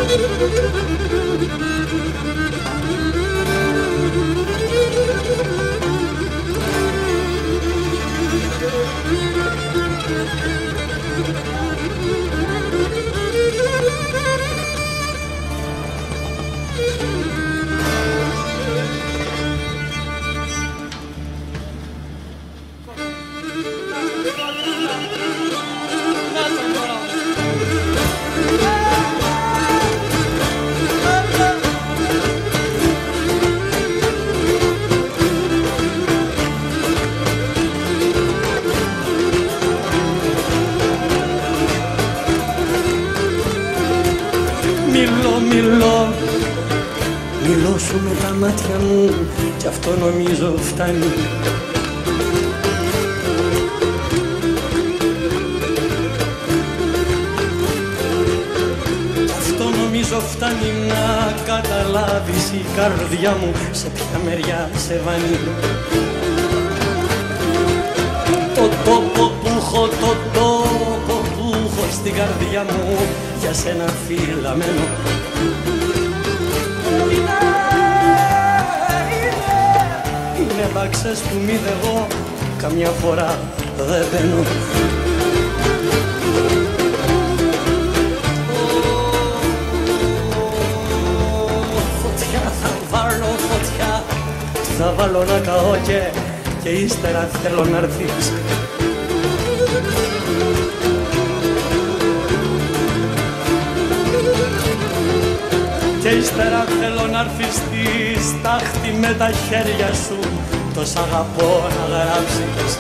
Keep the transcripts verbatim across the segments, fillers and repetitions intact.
Μιλώ σου με τα μάτια μου κι αυτό νομίζω φτάνει. Κι αυτό νομίζω φτάνει να καταλάβεις η καρδιά μου σε ποια μεριά σε βάνει. Το τόπο που έχω, το τόπο που έχω στην καρδιά μου για σένα φυλαμένο. Είναι βάξες που μη εγώ καμιά φορά δεν μπαίνω. Φωτιά θα βάλω, φωτιά θα βάλω να καώ και, και ύστερα θέλω να έρθεις. Και ύστερα θέλω να έρθεις στη στάχτη με τα χέρια σου το σ' αγαπώ να γράψεις.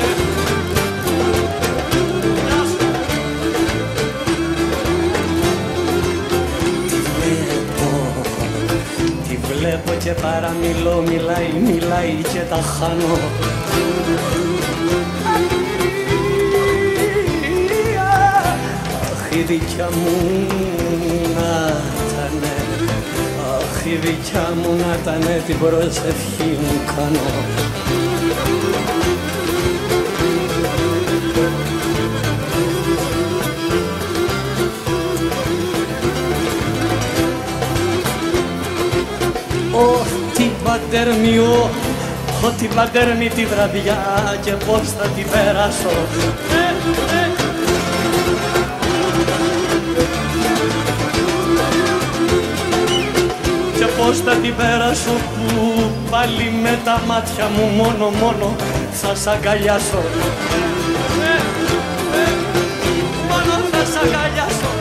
Τη βλέπω και παραμιλώ, μιλάει, μιλάει και τα χάνω. Αχ, η δικιά μου να ήτανε, αχ, η δικιά μου να ήτανε, την προσευχή μου κάνω. Ω, τι πατέρμιο, ω, τι πατέρμη τη βραδιά και πώς θα την πέρασω. Και πώς θα την πέρασω που πάλι με τα μάτια μου μόνο μόνο θα σ' αγκαλιάσω. Μόνο θα σ' αγκαλιάσω.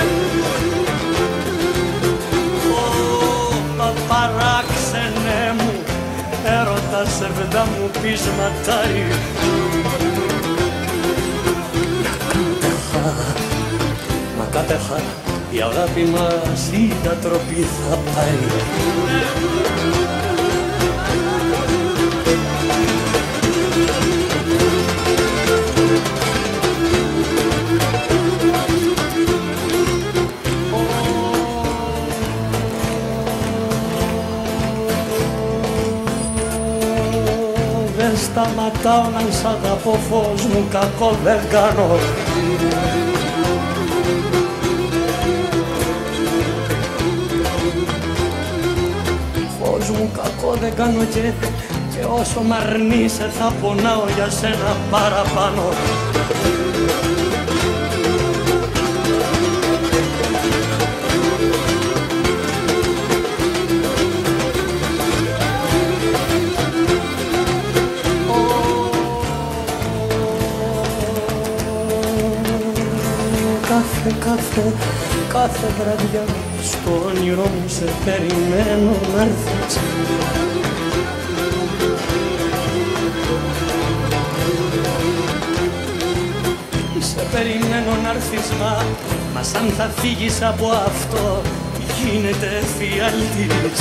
Ω, παράξενε μου, έρωτα σεβδά μου πεισματάρι. Μα κάθε χαρά η αγάπη μας η διατροπή θα πάει. Δεν σταματάω να σ' αγαπώ, φως μου, κακό δεν κάνω. Φως μου, κακό δεν κάνω και, και όσο μ' αρνείσαι θα πονάω για σένα παραπάνω. Κάθε, κάθε, κάθε βραδιά στο όνειρό μου σε περιμένω να έρθεις. Σε περιμένω να έρθεις, μα, μα σαν θα φύγεις από αυτό γίνεται φιάλτης.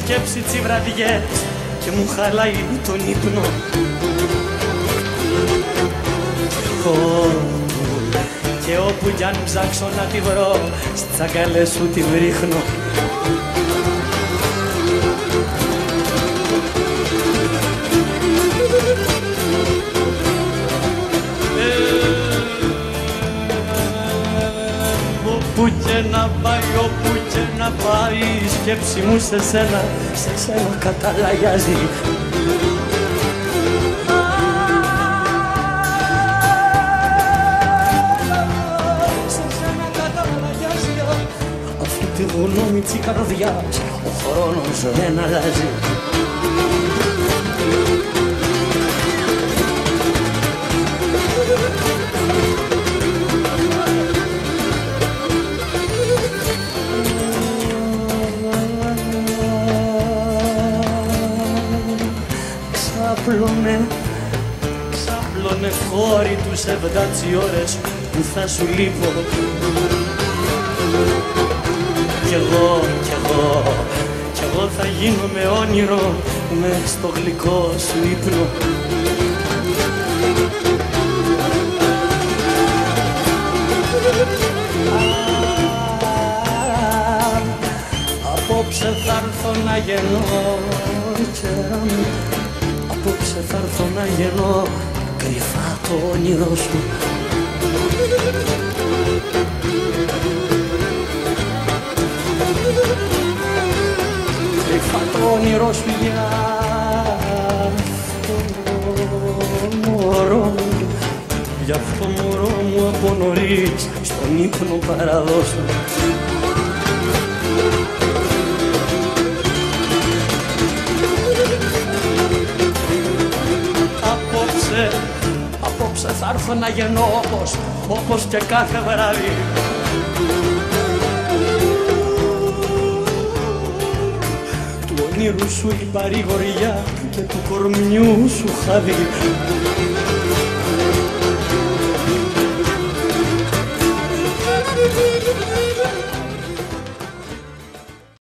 σκέψη τσι βραδιές και μου χαλάει τον ύπνο. Και όπου κι αν ψάξω να τη βρω, στις αγκαλές σου τη βρίχνω. Όπου και να πάει, όπου και να πάει, η σκέψη μου σε σένα, σε σένα καταλαγιάζει. Τη γνώμη της καρδιάς ο χρόνος δεν αλλάζει. Ξάπλωνε, ξάπλωνε χώροι τους εβδάτσι ώρες που θα σου λείπω. Κι εγώ, κι εγώ, κι εγώ θα γίνομαι όνειρο μες στο γλυκό σου ύπνο. Απόψε θα έρθω να γεννώ, απόψε θα έρθω να γεννώ κρυφά το όνειρο σου. Κρυφά το όνειρο σου για αυτό μωρό μου, γι' αυτό μωρό μου από νωρίς στον ύπνο παραδώσου. Απόψε, απόψε θα έρθω να γεννώ όπως, όπως και κάθε βράδυ. Του όνειρου σου η παρηγοριά και του κορμιού σου χάδι.